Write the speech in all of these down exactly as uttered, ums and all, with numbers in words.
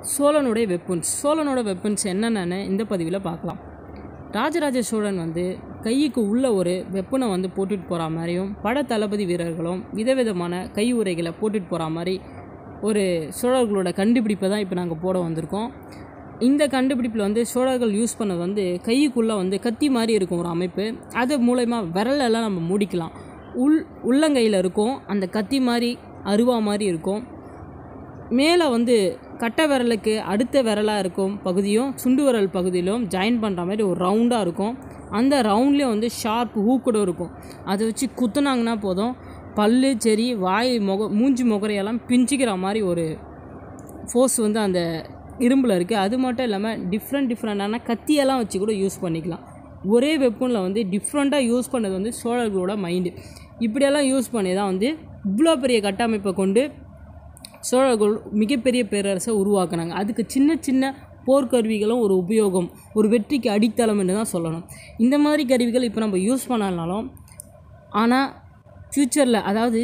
சோழனுடைய weapons சோழனோட weapons என்னென்னு இந்த பதிவில் பார்க்கலாம். ராஜராஜ சோழன் வந்து கைக்கு உள்ள ஒரு வெப்பனை வந்து போட்டுட்டு போகிற மாதிரியும் பட தளபதி வீரர்களும் விதவிதமான கை உரைகளை போட்டுட்டு போகிற மாதிரி ஒரு சோழர்களோட கண்டுபிடிப்பை தான் இப்போ நாங்கள் போட வந்திருக்கோம். இந்த கண்டுபிடிப்பில் வந்து சோழர்கள் யூஸ் பண்ணது வந்து கைக்குள்ளே வந்து கத்தி மாதிரி இருக்கும் ஒரு அமைப்பு. அது மூலயமா விரலெல்லாம் நம்ம மூடிக்கலாம். உள் உள்ளங்கையில் இருக்கும் அந்த கத்தி மாதிரி அருவா மாதிரி இருக்கும். மேலே வந்து கட்டை விரலுக்கு அடுத்த விரலாக இருக்கும் பகுதியும் சுண்டு விரல் பகுதியிலும் ஜாயின் பண்ணுற மாதிரி ஒரு ரவுண்டாக இருக்கும். அந்த ரவுண்ட்லேயும் வந்து ஷார்ப் ஹூக்கூட இருக்கும். அதை வச்சு குத்துனாங்கன்னா போதும் பல்லு சரி வாய் முக மூஞ்சி முகரையெல்லாம் பிஞ்சிக்கிற மாதிரி ஒரு ஃபோர்ஸ் வந்து அந்த இரும்பில் இருக்குது. அது மட்டும் இல்லாமல் டிஃப்ரெண்ட் டிஃப்ரெண்டான கத்தியெல்லாம் வச்சு கூட யூஸ் பண்ணிக்கலாம். ஒரே வெப்பனில் வந்து டிஃப்ரெண்ட்டாக யூஸ் பண்ணது வந்து சோழர்களோட மைண்டு. இப்படியெல்லாம் யூஸ் பண்ணி தான் வந்து இவ்வளோ பெரிய கட்டமைப்பை கொண்டு சோழர்கள் மிகப்பெரிய பேரரசை உருவாக்குனாங்க. அதுக்கு சின்ன சின்ன போர்க்கருவிகளும் ஒரு உபயோகம், ஒரு வெற்றிக்கு அடித்தளம் என்று தான் சொல்லணும். இந்த மாதிரி கருவிகள் இப்போ நம்ம யூஸ் பண்ணாலும் ஆனால் ஃப்யூச்சரில் அதாவது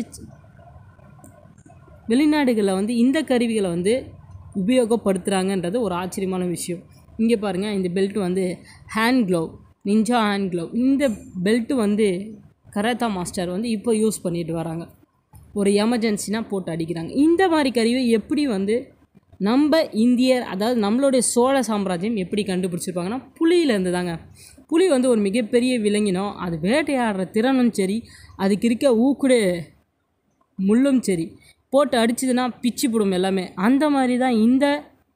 வெளிநாடுகளில் வந்து இந்த கருவிகளை வந்து உபயோகப்படுத்துகிறாங்கன்றது ஒரு ஆச்சரியமான விஷயம். இங்கே பாருங்கள், இந்த பெல்ட் வந்து hand glove, ninja hand glove. இந்த பெல்ட்டு வந்து கராத்தா மாஸ்டர் வந்து இப்போ யூஸ் பண்ணிட்டு வராங்க. ஒரு எமர்ஜென்சினா போட்டு அடிக்கிறாங்க. இந்த மாதிரி கருவி எப்படி வந்து நம்ம இந்தியர் அதாவது நம்மளுடைய சோழ சாம்ராஜ்யம் எப்படி கண்டுபிடிச்சிருப்பாங்கன்னா புலியிலேருந்து தாங்க. புலி வந்து ஒரு மிகப்பெரிய விலங்கினம். அது வேட்டையாடுற திறனும் சரி, அதுக்கு இருக்க ஊக்குடு முள்ளும் சரி, போட்டு அடிச்சதுன்னா பிச்சு போடும் எல்லாமே. அந்த மாதிரி தான் இந்த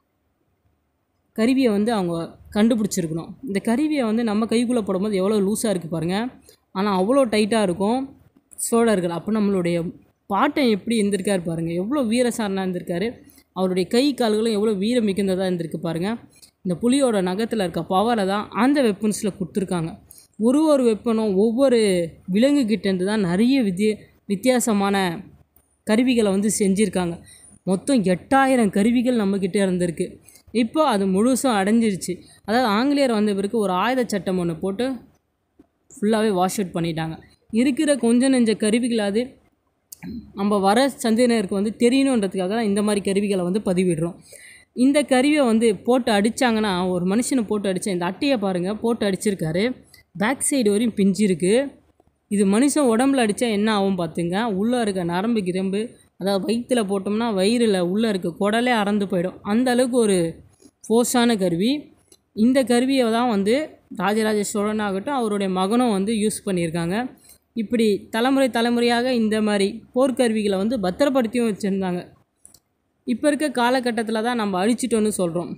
கருவியை வந்து அவங்க கண்டுபிடிச்சிருக்கணும். இந்த கருவியை வந்து நம்ம கைக்குள்ளே போடும்போது எவ்வளோ லூஸாக இருக்குது பாருங்கள், ஆனால் அவ்வளோ டைட்டாக இருக்கும். சோழர்கள் அப்போ நம்மளுடைய பாட்டன் எப்படி இருந்திருக்காரு பாருங்கள், எவ்வளோ வீரசாரனாக இருந்திருக்காரு. அவருடைய கை கால்களும் எவ்வளோ வீரம் மிகுந்ததாக இருந்திருக்கு பாருங்கள். இந்த புலியோட நகத்தில் இருக்க பவரை தான் அந்த வெப்பன்ஸில் கொடுத்துருக்காங்க. ஒரு ஒரு வெப்பனும் ஒவ்வொரு விலங்குகிட்டேருந்து தான் நிறைய வித்திய வித்தியாசமான கருவிகளை வந்து செஞ்சுருக்காங்க. மொத்தம் எட்டாயிரம் கருவிகள் நம்மக்கிட்ட இருந்திருக்கு. இப்போ அது முழுசும் அடைஞ்சிருச்சு. அதாவது ஆங்கிலேயர் வந்த பிறகு ஒரு ஆயுத சட்டம் ஒன்று போட்டு ஃபுல்லாகவே வாஷ் அவுட் பண்ணிட்டாங்க. இருக்கிற கொஞ்சம் நெஞ்ச கருவிகளாவது நம்ம வர சந்ததியினருக்கு வந்து தெரியணுன்றதுக்காக தான் இந்த மாதிரி கருவிகளை வந்து பதிவிடுறோம். இந்த கருவியை வந்து போட்டு அடித்தாங்கன்னா, ஒரு மனுஷனை போட்டு அடித்தா இந்த அட்டையை பாருங்கள், போட்டு அடிச்சிருக்காரு, பேக் சைடு வரையும் பிஞ்சிருக்கு. இது மனுஷன் உடம்புல அடித்தா என்ன ஆகும் பார்த்துங்க. உள்ளே இருக்க நரம்பு கிரம்பு அதாவது வயிற்றில் போட்டோம்னா வயிறில் உள்ளே இருக்க குடலே அறந்து போயிடும். அந்த அளவுக்கு ஒரு ஃபோர்ஸான கருவி. இந்த கருவியை தான் வந்து ராஜராஜ சோழனாகட்டும் அவருடைய மகனும் வந்து யூஸ் பண்ணியிருக்காங்க. இப்படி தலைமுறை தலைமுறையாக இந்த மாதிரி போர்க்கருவிகளை வந்து பத்திரப்படுத்தியும் வச்சுருந்தாங்க. இப்போ இருக்க காலகட்டத்தில் தான் நம்ம அழிச்சிட்டோன்னு சொல்கிறோம்.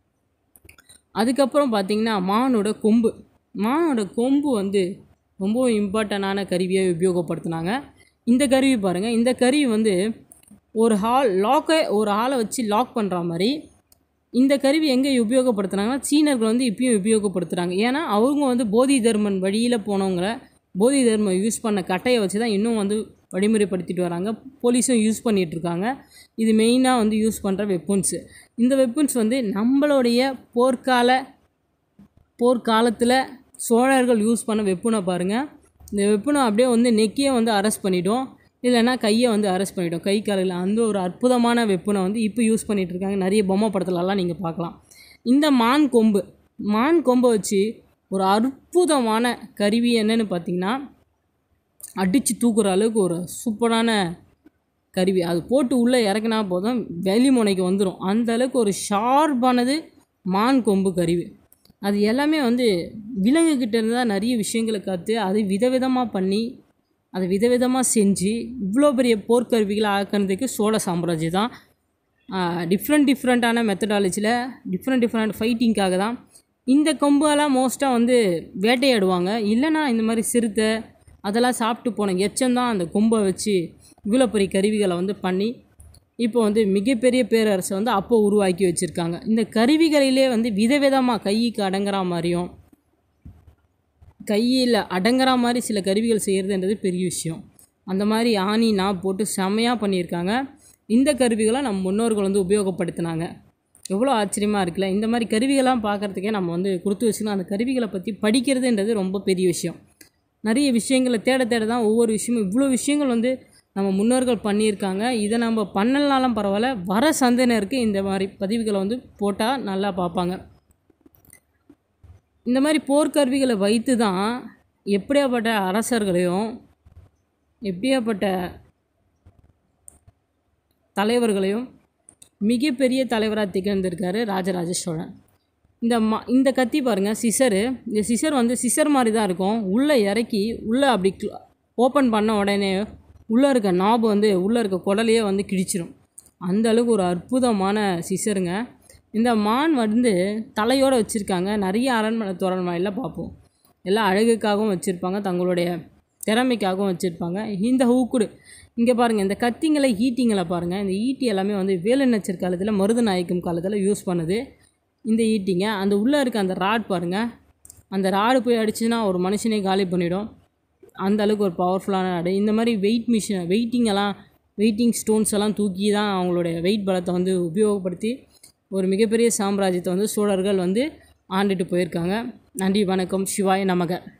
அதுக்கப்புறம் பார்த்திங்கன்னா மானோட கொம்பு. மானோட கொம்பு வந்து ரொம்ப இம்பார்ட்டண்டான கருவியை உபயோகப்படுத்தினாங்க. இந்த கருவி பாருங்கள், இந்த கருவி வந்து ஒரு ஹால் லாக்கை ஒரு ஹாலை வச்சு லாக் பண்ணுற மாதிரி. இந்த கருவி எங்கே உபயோகப்படுத்துனாங்கன்னா சீனர்கள் வந்து இப்பயும் உபயோகப்படுத்துகிறாங்க. ஏன்னா அவங்க வந்து போதி தர்மன் வழியில் போனவங்களை போதி தர்மம் யூஸ் பண்ண கட்டையை வச்சு தான் இன்னும் வந்து வழிமுறைப்படுத்திட்டு வராங்க. போலீஸும் யூஸ் பண்ணிகிட்ருக்காங்க. இது மெயினாக வந்து யூஸ் பண்ணுற வெப்பன்ஸு. இந்த வெப்பன்ஸ் வந்து நம்மளுடைய போர்க்கால போர்க்காலத்தில் சோழர்கள் யூஸ் பண்ண வெப்பனை பாருங்கள். இந்த வெப்பனை அப்படியே வந்து நெக்கியை வந்து அரெஸ்ட் பண்ணிவிடும், இல்லைன்னா கையை வந்து அரெஸ்ட் பண்ணிவிடும். கை காலில் அந்த ஒரு அற்புதமான வெப்பனை வந்து இப்போ யூஸ் பண்ணிகிட்ருக்காங்க. நிறைய பொம்மை படத்துலலாம் நீங்கள் பார்க்கலாம். இந்த மான் கொம்பு மான் கொம்பை வச்சு ஒரு அற்புதமான கருவி என்னன்னு பார்த்திங்கன்னா அடித்து தூக்குற அளவுக்கு ஒரு சூப்பரான கருவி. அது போட்டு உள்ளே இறக்குனா போதும் வெளிமுனைக்கு வந்துடும். அந்த அளவுக்கு ஒரு ஷார்ப்பானது மான் கொம்பு கருவி. அது எல்லாமே வந்து விலங்குகிட்ட இருந்தால் நிறைய விஷயங்களை கற்று அதை விதவிதமாக பண்ணி அதை விதவிதமாக செஞ்சு இவ்வளோ பெரிய போர்க்கருவிகளை ஆக்கிறதுக்கு சோழ சாம்ராஜ்யம் தான் டிஃப்ரெண்ட் டிஃப்ரெண்ட்டான மெத்தடாலஜியில் டிஃப்ரெண்ட் டிஃப்ரெண்ட் ஃபைட்டிங்காக தான் இந்த கொம்பெல்லாம் மோஸ்ட்டாக வந்து வேட்டையாடுவாங்க. இல்லைனா இந்த மாதிரி சிறுத்தை அதெல்லாம் சாப்பிட்டு போன எச்சம்தான் அந்த கொம்பை வச்சு இவ்வளோ பெரிய கருவிகளை வந்து பண்ணி இப்போ வந்து மிகப்பெரிய பேரரசை வந்து அப்போ உருவாக்கி வச்சுருக்காங்க. இந்த கருவிகளிலே வந்து விதவிதமாக கைக்கு அடங்குற மாதிரியும் கையில் அடங்குற மாதிரி சில கருவிகள் செய்கிறதுன்றது பெரிய விஷயம். அந்த மாதிரி ஆணி நான் போட்டு செமையாக பண்ணியிருக்காங்க. இந்த கருவிகளை நம்ம முன்னோர்கள் வந்து உபயோகப்படுத்தினாங்க. எவ்வளோ ஆச்சரியமாக இருக்குல்ல. இந்த மாதிரி கருவிகள்லாம் பார்க்குறதுக்கே நம்ம வந்து கொடுத்து வச்சுக்கணும். அந்த கருவிகளை பற்றி படிக்கிறதுன்றது ரொம்ப பெரிய விஷயம். நிறைய விஷயங்களை தேட தேட தான் ஒவ்வொரு விஷயமும் இவ்வளோ விஷயங்கள் வந்து நம்ம முன்னோர்கள் பண்ணியிருக்காங்க. இதை நம்ம பண்ணலனாலும் பரவாயில்ல, வர சந்ததியினருக்கு இந்த மாதிரி பதிவுகளை வந்து போட்டால் நல்லா பார்ப்பாங்க. இந்த மாதிரி போர்க்கருவிகளை வைத்து தான் எப்படியாப்பட்ட அரசர்களையும் எப்படியாப்பட்ட தலைவர்களையும் மிகப்பெரிய தலைவராக திகழ்ந்திருக்காரு ராஜராஜ சோழன். இந்த மா இந்த கத்தி பாருங்கள், சிசரு. இந்த சிசர் வந்து சிசர் மாதிரி தான் இருக்கும். உள்ளே இறக்கி உள்ளே அப்படி ஓப்பன் பண்ண உடனே உள்ளே இருக்க நாபு வந்து உள்ளே இருக்க குடலையே வந்து கிழிச்சிடும். அந்த அளவுக்கு ஒரு அற்புதமான சிசருங்க. இந்த மான் வந்து தலையோடு வச்சுருக்காங்க. நிறைய அரண்மனை தோரண்மனையில் பார்ப்போம். எல்லாம் அழகுக்காகவும் வச்சுருப்பாங்க, தங்களுடைய திறமைக்காகவும் வச்சுருப்பாங்க. இந்த ஹூக்குடு இங்கே பாருங்கள், இந்த கத்திங்களை ஈட்டிங்களை பாருங்கள். இந்த ஈட்டி எல்லாமே வந்து வேலுநச்சர் காலத்தில் மருது நாயக்கம் காலத்தில் யூஸ் பண்ணுது. இந்த ஈட்டிங்க அந்த உள்ளே இருக்க அந்த ராட் பாருங்கள், அந்த ராடு போய் அடிச்சுன்னா ஒரு மனுஷனே காலி பண்ணிவிடும். அந்த அளவுக்கு ஒரு பவர்ஃபுல்லான ராடு. இந்த மாதிரி வெயிட் மிஷின் வெயிட்டிங்கெல்லாம் வெயிட்டிங் ஸ்டோன்ஸ் எல்லாம் தூக்கி தான் அவங்களுடைய வெயிட் பலத்தை வந்து உபயோகப்படுத்தி ஒரு மிகப்பெரிய சாம்ராஜ்யத்தை வந்து சோழர்கள் வந்து ஆண்டுட்டு போயிருக்காங்க. நன்றி, வணக்கம். சிவாய நமக.